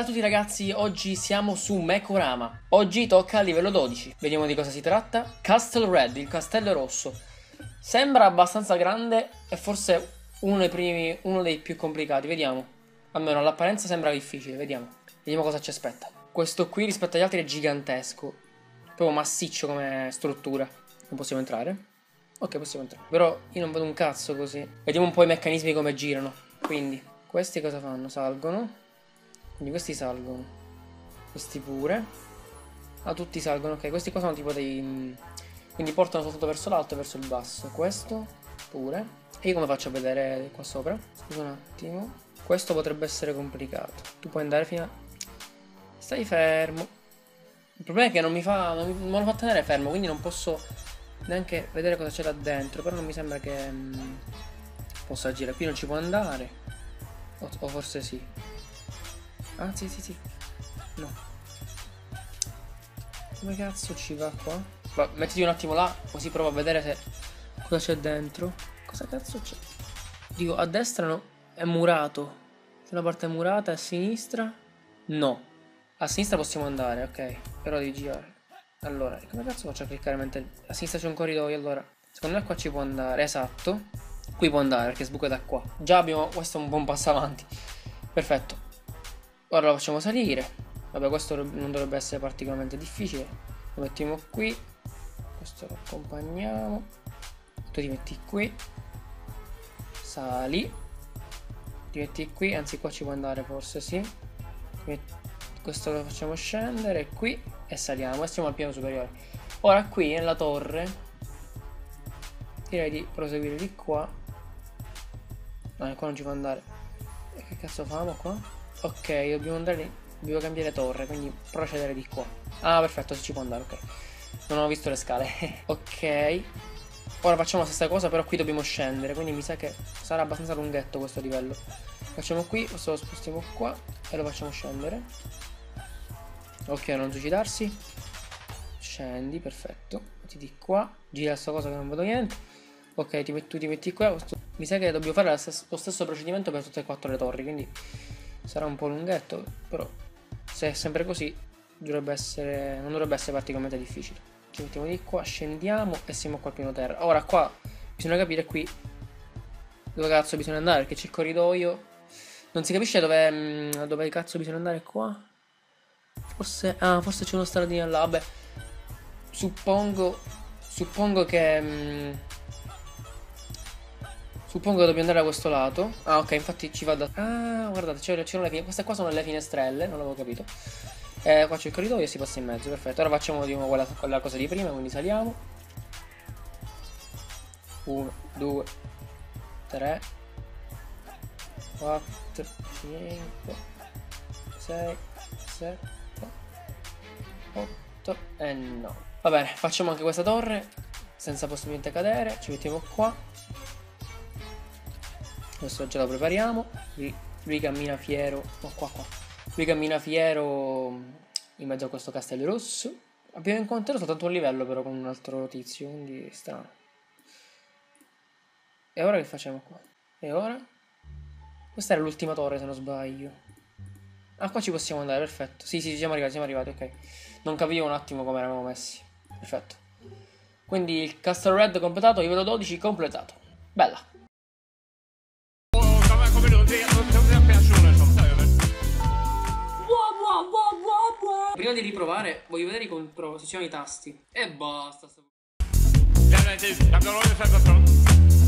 Bella a tutti ragazzi, oggi siamo su Mekorama. Oggi tocca al livello 12. Vediamo di cosa si tratta. Castle Red, il castello rosso. Sembra abbastanza grande e forse uno dei più complicati. Vediamo. Almeno all'apparenza sembra difficile, vediamo. Vediamo cosa ci aspetta. Questo qui rispetto agli altri è gigantesco. Proprio massiccio come struttura. Non possiamo entrare? Ok, possiamo entrare. Però io non vedo un cazzo così. Vediamo un po' i meccanismi come girano. Quindi, questi cosa fanno? Salgono. Quindi questi salgono. Questi pure. Ah, tutti salgono, ok. Questi qua sono tipo dei... Quindi portano soltanto verso l'alto e verso il basso. Questo pure. E io come faccio a vedere qua sopra? Scusa un attimo. Questo potrebbe essere complicato. Tu puoi andare fino a... Stai fermo. Il problema è che non me lo fa tenere fermo, quindi non posso neanche vedere cosa c'è là dentro. Però non mi sembra che possa agire. Qui non ci può andare. O forse sì. Ah, sì. No. Come cazzo ci va qua? Ma mettiti un attimo là, così provo a vedere se cosa c'è dentro. Cosa cazzo c'è? Dico, a destra no, è murato. C'è una parte murata, a sinistra no. A sinistra possiamo andare, ok. Però devi girare. Allora, come cazzo faccio a cliccare mentre... A sinistra c'è un corridoio, allora. Secondo me qua ci può andare, esatto. Qui può andare, perché sbuca da qua. Già abbiamo... Questo è un buon passo avanti. Perfetto. Ora lo facciamo salire. Vabbè, questo non dovrebbe essere particolarmente difficile. Lo mettiamo qui. Questo lo accompagniamo. Tu ti metti qui. Sali. Ti metti qui. Anzi, qua ci può andare forse, sì. Questo lo facciamo scendere qui. E saliamo. E siamo al piano superiore. Ora qui nella torre direi di proseguire di qua. No, qua non ci può andare. E che cazzo famo qua? Ok, dobbiamo andare. Dobbiamo cambiare torre, quindi procedere di qua. Ah, perfetto, si ci può andare, ok. Non ho visto le scale. Ok. Ora facciamo la stessa cosa, però qui dobbiamo scendere, quindi mi sa che sarà abbastanza lunghetto questo livello. Facciamo qui, questo lo spostiamo qua e lo facciamo scendere. Ok, non suicidarsi. Scendi, perfetto. Metti di qua. Gira sta cosa che non vedo niente. Ok, tu ti metti qua. Mi sa che dobbiamo fare lo stesso procedimento per tutte e quattro le torri, quindi sarà un po' lunghetto, però se è sempre così non dovrebbe essere particolarmente difficile. Ci mettiamo di qua, scendiamo e siamo qua al piano terra. Ora qua bisogna capire qui dove cazzo bisogna andare, perché c'è il corridoio. Non si capisce dove cazzo bisogna andare qua. Forse c'è uno stradino là. Vabbè, suppongo che dobbiamo andare da questo lato. Ah, ok, infatti ci va da... Ah, guardate, c'erano le finestrelle. Queste qua sono le finestrelle, non l'avevo capito. Qua c'è il corridoio e si passa in mezzo, perfetto. Ora facciamo di nuovo quella cosa di prima, quindi saliamo. 1, 2, 3, 4, 5, 6, 7, 8 e 9. Va bene, facciamo anche questa torre senza possibilmente cadere. Ci mettiamo qua. Questo già lo prepariamo. Lui cammina fiero. No, qua. Lui cammina fiero in mezzo a questo castello rosso. Abbiamo incontrato soltanto un livello però con un altro tizio, quindi strano. E ora che facciamo qua? E ora? Questa era l'ultima torre se non sbaglio. Ah, qua ci possiamo andare, perfetto. Sì, siamo arrivati, ok. Non capivo un attimo come eravamo messi. Perfetto. Quindi il Castle Red completato, livello 12 completato. Bella. Prima di riprovare voglio vedere se ci sono i tasti. E basta.